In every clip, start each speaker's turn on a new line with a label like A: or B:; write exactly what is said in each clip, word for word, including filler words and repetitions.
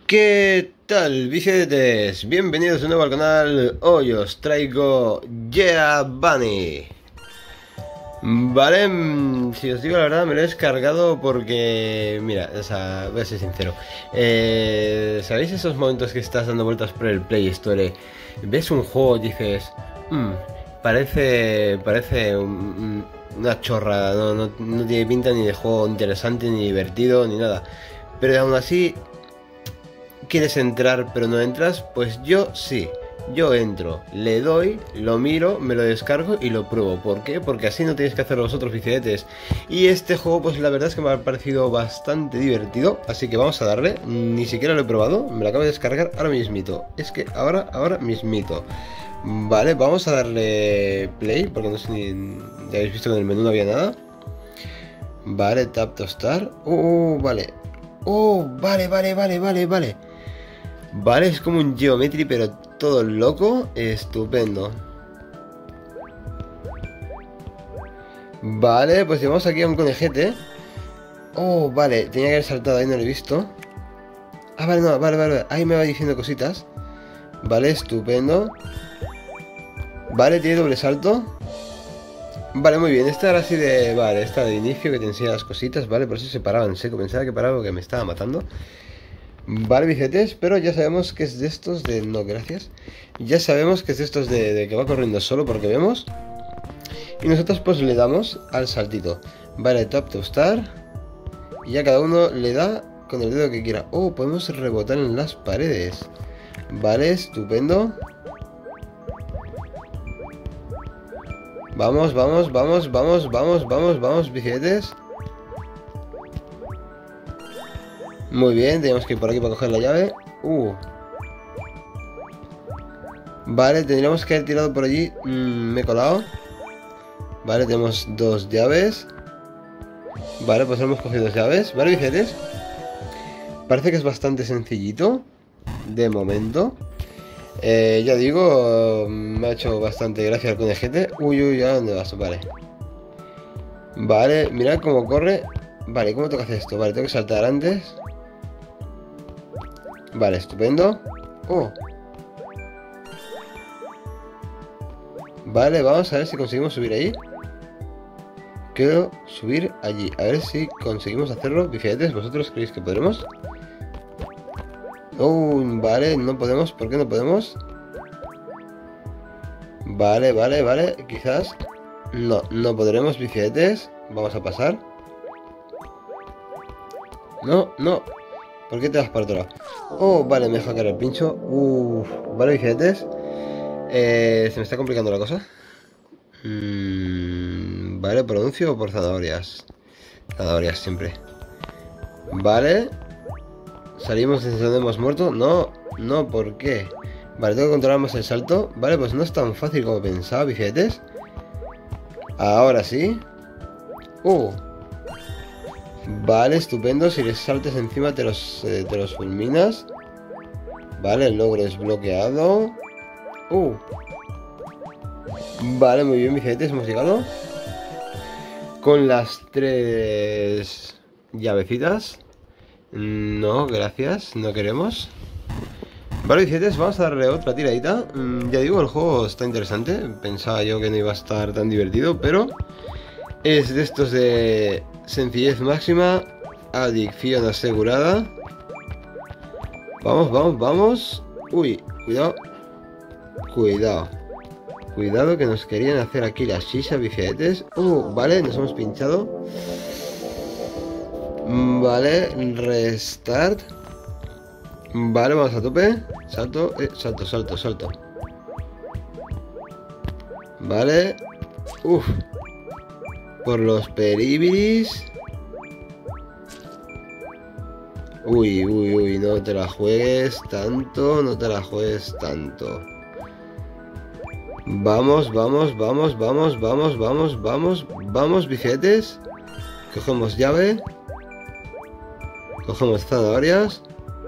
A: ¿Qué tal, bicicletes? Bienvenidos de nuevo al canal. Hoy os traigo Yeah Bunny. Vale, si os digo la verdad me lo he descargado porque, mira, o sea, voy a ser sincero, eh, ¿sabéis esos momentos que estás dando vueltas por el Play Store? Ves un juego y dices, mmm, parece, parece un, una chorrada, no, no, no tiene pinta ni de juego interesante, ni divertido, ni nada, pero aún así quieres entrar pero no entras. Pues yo sí, yo entro, le doy, lo miro, me lo descargo y lo pruebo. ¿Por qué? Porque así no tenéis que hacer los otros bicicletes. Y este juego pues la verdad es que me ha parecido bastante divertido, así que vamos a darle. Ni siquiera lo he probado, me lo acabo de descargar ahora mismito. Es que ahora, ahora mismito. Vale, vamos a darle play, porque no sé ni... Ya habéis visto que en el menú no había nada. Vale, tap to start. Uh, vale. Oh, vale, vale, vale, vale, vale. Vale, es como un Geometry, pero todo loco. Estupendo. Vale, pues llevamos aquí a un conejete. Oh, vale, tenía que haber saltado ahí, no lo he visto. Ah, vale, no, vale, vale, ahí me va diciendo cositas. Vale, estupendo. Vale, tiene doble salto. Vale, muy bien, esta era así de... Vale, esta de inicio que te enseña las cositas. Vale, por eso se paraba en seco. Pensaba que paraba porque me estaba matando. Vale, bicicletes, pero ya sabemos que es de estos de... No, gracias. Ya sabemos que es de estos de, de que va corriendo solo, porque vemos. Y nosotros pues le damos al saltito. Vale, tap to start. Y ya cada uno le da con el dedo que quiera. Oh, podemos rebotar en las paredes. Vale, estupendo. Vamos, vamos, vamos, vamos, vamos, vamos, vamos, bicicletes. Muy bien, tenemos que ir por aquí para coger la llave. Uh. Vale, tendríamos que haber tirado por allí. Mm, me he colado. Vale, tenemos dos llaves. Vale, pues hemos cogido dos llaves. Vale, bicicletes. Parece que es bastante sencillito. De momento. Eh, ya digo, me ha hecho bastante gracia el conejete. Uy, uy, ¿a dónde vas? Vale. Vale, mirad cómo corre. Vale, ¿cómo tengo que hacer esto? Vale, tengo que saltar antes. Vale, estupendo. Oh. Vale, vamos a ver si conseguimos subir ahí. Quiero subir allí. A ver si conseguimos hacerlo. Bicicletes, ¿vosotros creéis que podremos? Oh, vale, no podemos. ¿Por qué no podemos? Vale, vale, vale. Quizás. No, no podremos, bicicletes. Vamos a pasar. No, no. ¿Por qué te vas para otro lado? Oh, vale, me deja caer el pincho. Uff, vale, bicicletes. Eh, se me está complicando la cosa. Mm, vale, ¿por anuncio o por zanahorias? Zanahorias siempre. Vale. ¿Salimos desde donde hemos muerto? No, no, ¿por qué? Vale, tengo que controlar más el salto. Vale, pues no es tan fácil como pensaba, bicicletes. Ahora sí. Uh. Vale, estupendo. Si les saltes encima te los, eh, te los fulminas. Vale, el logro desbloqueado. Uh. Vale, muy bien, bicicletes, hemos llegado. Con las tres llavecitas. No, gracias, no queremos. Vale, bicicletes, vamos a darle otra tiradita. mm, Ya digo, el juego está interesante. Pensaba yo que no iba a estar tan divertido, pero es de estos de sencillez máxima, adicción asegurada. Vamos, vamos, vamos. Uy, cuidado. Cuidado. Cuidado que nos querían hacer aquí las shisha, bicicletes. Uh, vale, nos hemos pinchado. Vale, restart. Vale, vamos a tope. Salto, eh, salto, salto, salto. Vale. Uf. Por los peribiris. Uy, uy, uy, no te la juegues tanto, no te la juegues tanto. Vamos, vamos, vamos, vamos, vamos, vamos, vamos, vamos, bicicletes. Cogemos llave. Cogemos zanahorias.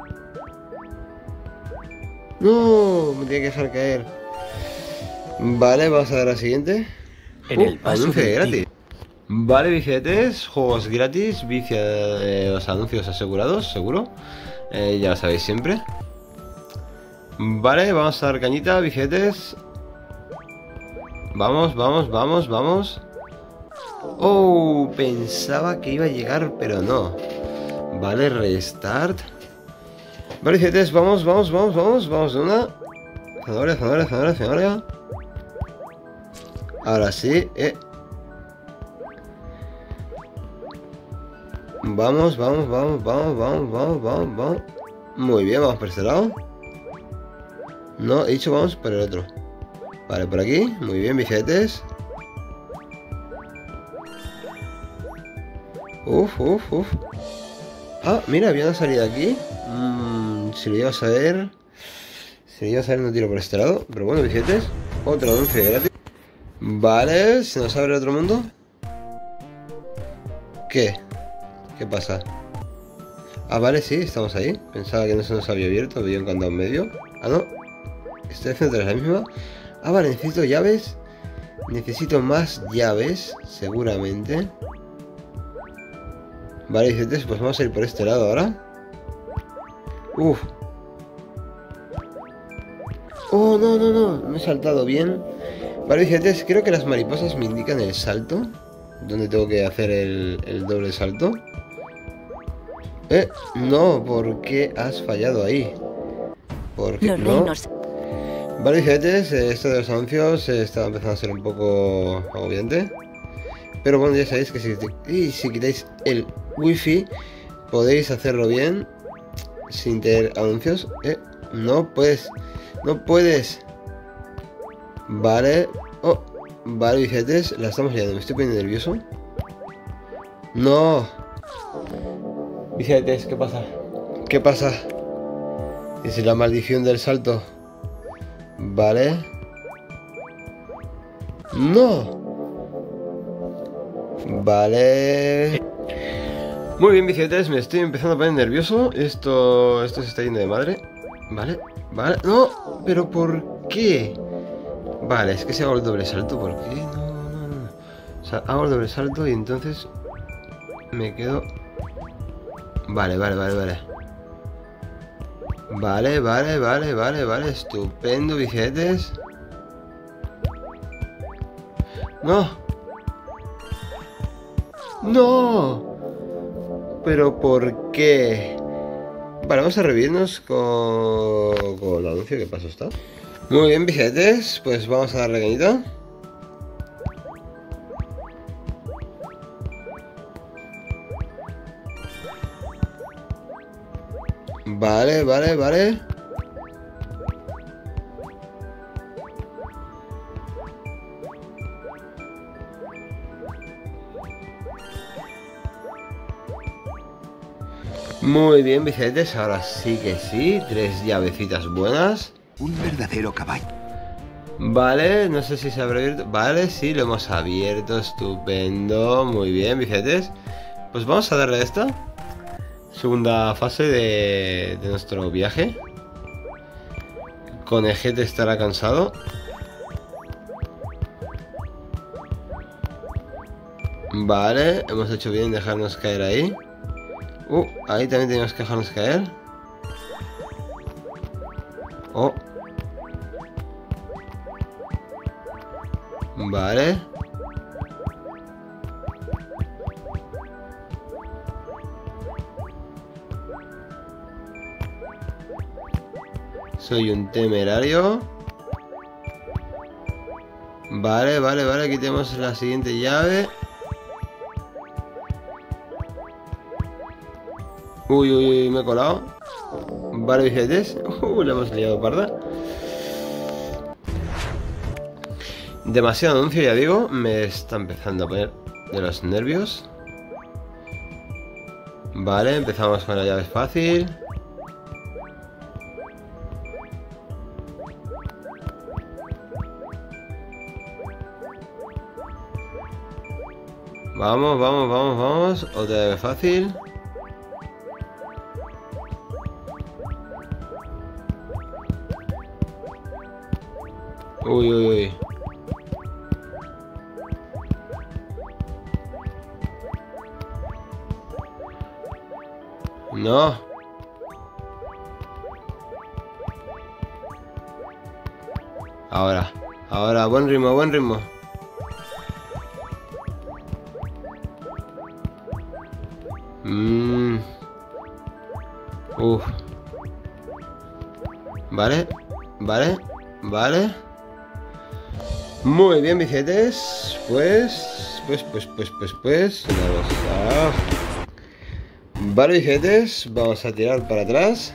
A: No, me tiene que dejar caer. Vale, vamos a dar a la siguiente.
B: En
A: Uh,
B: el paso
A: anuncio de
B: del
A: gratis.
B: tiempo.
A: Vale, billetes, juegos gratis, vicia de los anuncios asegurados, seguro. Eh, ya lo sabéis siempre. Vale, vamos a dar cañita, billetes. Vamos, vamos, vamos, vamos. Oh, pensaba que iba a llegar, pero no. Vale, restart. Vale, billetes, vamos, vamos, vamos, vamos, vamos de una. Zanahoria, zanahoria, zanahoria, zanahoria. Ahora sí, eh. Vamos, vamos, vamos, vamos, vamos, vamos, vamos, vamos. Muy bien, vamos por este lado. No, he dicho vamos por el otro. Vale, por aquí. Muy bien, billetes. Uf, uf, uf. Ah, mira, había una salida aquí. Mm, si lo llegas a ver. Si lo llegas a ver, no tiro por este lado. Pero bueno, billetes. Otro anuncio gratis. Vale, se nos abre otro mundo. ¿Qué? ¿Qué pasa? Ah, vale, sí, estamos ahí. Pensaba que no se nos había abierto, veía un candado en medio. Ah, no. Estoy haciendo la misma. Ah, vale, necesito llaves. Necesito más llaves, seguramente. Vale, billetes, pues vamos a ir por este lado ahora. Uf. Oh, no, no, no, me he saltado bien. Vale, billetes, creo que las mariposas me indican el salto. ¿Dónde tengo que hacer el, el doble salto? Eh, no, ¿por qué has fallado ahí? ¿Por qué
B: Los
A: no?
B: reinos.
A: Vale, billetes, eh, esto de los anuncios eh, está empezando a ser un poco agobiante. Pero bueno, ya sabéis que si, y si quitáis el wifi podéis hacerlo bien sin tener anuncios. Eh, no puedes, no puedes. Vale, oh, vale, billetes, la estamos liando, me estoy poniendo nervioso. No. Billetes, ¿qué pasa? ¿Qué pasa? Es la maldición del salto. Vale. No. Vale. Muy bien, billetes, me estoy empezando a poner nervioso. Esto, esto se está yendo de madre. Vale, vale. No, pero ¿por qué? Vale, es que si hago el doble salto, ¿por qué? No, no, no. O sea, hago el doble salto y entonces me quedo... Vale, vale, vale, vale. Vale, vale, vale, vale, vale. Estupendo, billetes. No. No. Pero ¿por qué? Vale, vamos a revivirnos con, con el anuncio. ¿Qué paso está? Muy bien, billetes. Pues vamos a darle cañita. Vale, vale, vale. Muy bien, billetes. Ahora sí que sí. Tres llavecitas buenas.
C: Un verdadero caballo.
A: Vale, no sé si se habrá abierto. Vale, sí, lo hemos abierto. Estupendo. Muy bien, billetes. Pues vamos a darle a esta segunda fase de, de nuestro viaje. Conejete estará cansado. Vale, hemos hecho bien en dejarnos caer ahí. Uh, ahí también tenemos que dejarnos caer. Oh. Vale. Soy un temerario. Vale, vale, vale. Aquí tenemos la siguiente llave. Uy, uy, uy, me he colado. Vale, billetes. Uh, le hemos liado parda. Demasiado anuncio, ya digo. Me está empezando a poner de los nervios. Vale, empezamos con la llave fácil. Vamos, vamos, vamos, vamos. Otra llave fácil. Uy, uy, uy. No. Ahora, ahora, buen ritmo, buen ritmo. Mmm. Uf. Vale, vale, vale. Muy bien, billetes. Pues, pues, pues, pues, pues, pues. Vamos a... Vale, billetes. Vamos a tirar para atrás.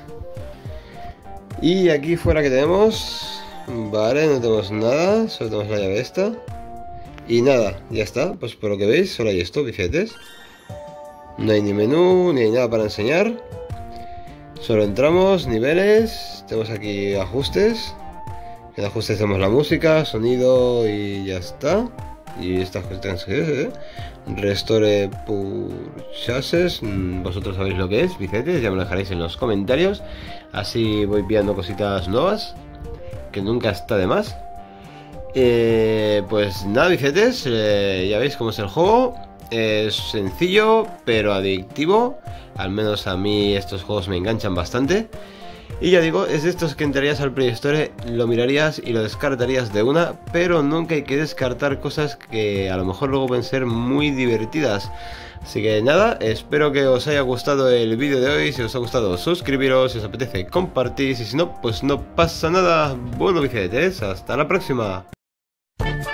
A: Y aquí fuera que tenemos... Vale, no tenemos nada. Solo tenemos la llave esta. Y nada, ya está. Pues por lo que veis, solo hay esto, billetes. No hay ni menú, ni hay nada para enseñar. Solo entramos, niveles. Tenemos aquí ajustes. En ajustes tenemos la música, sonido y ya está. Y estas cosas que ¿eh? Restore purchases. Vosotros sabéis lo que es, billetes. Ya me lo dejaréis en los comentarios. Así voy viendo cositas nuevas, que nunca está de más. Eh, pues nada, billetes. Eh, ya veis cómo es el juego. Es sencillo, pero adictivo. Al menos a mí estos juegos me enganchan bastante. Y ya digo, es de estos que entrarías al Play Store, lo mirarías y lo descartarías de una, pero nunca hay que descartar cosas que a lo mejor luego pueden ser muy divertidas. Así que nada, espero que os haya gustado el vídeo de hoy. Si os ha gustado, suscribiros, si os apetece, compartís, y si no, pues no pasa nada. Bueno, billetes, hasta la próxima.